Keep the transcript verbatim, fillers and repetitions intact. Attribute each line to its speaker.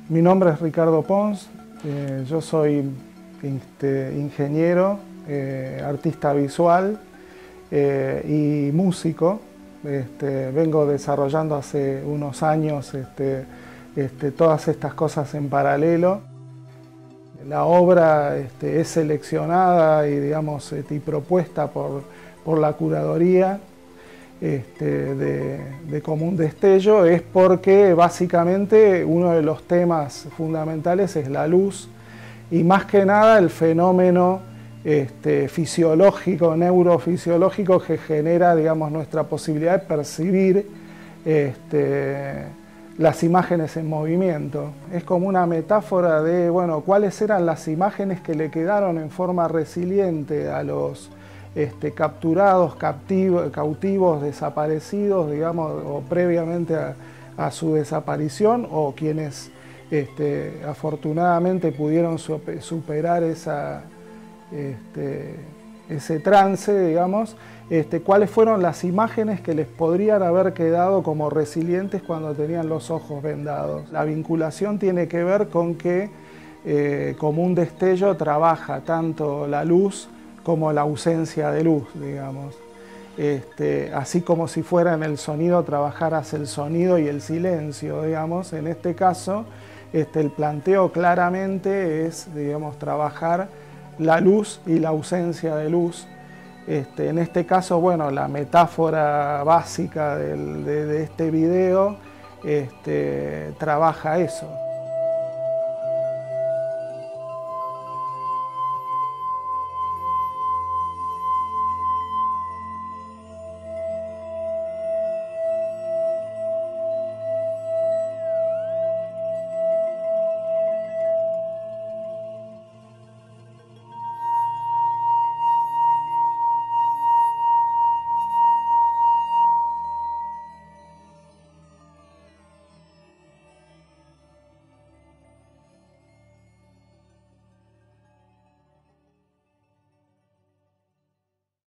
Speaker 1: Mi nombre es Ricardo Pons, eh, yo soy este, ingeniero, eh, artista visual eh, y músico. Este, vengo desarrollando hace unos años este, este, todas estas cosas en paralelo. La obra este, es seleccionada y, digamos, este, y propuesta por, por la curaduría este, de, de Común Destello, es porque básicamente uno de los temas fundamentales es la luz y más que nada el fenómeno este, fisiológico, neurofisiológico que genera, digamos, nuestra posibilidad de percibir este, las imágenes en movimiento. Es como una metáfora de, bueno, cuáles eran las imágenes que le quedaron en forma resiliente a los este, capturados, captivos, cautivos, desaparecidos, digamos, o previamente a, a su desaparición, o quienes este, afortunadamente pudieron superar esa, este, ese trance, digamos. Este, cuáles fueron las imágenes que les podrían haber quedado como resilientes cuando tenían los ojos vendados. La vinculación tiene que ver con que eh, Común Destello trabaja tanto la luz como la ausencia de luz, digamos. Este, así como si fuera en el sonido, trabajaras el sonido y el silencio, digamos. En este caso, este, el planteo claramente es, digamos, trabajar la luz y la ausencia de luz. Este, en este caso, bueno, la metáfora básica del, de, de este video este, trabaja eso.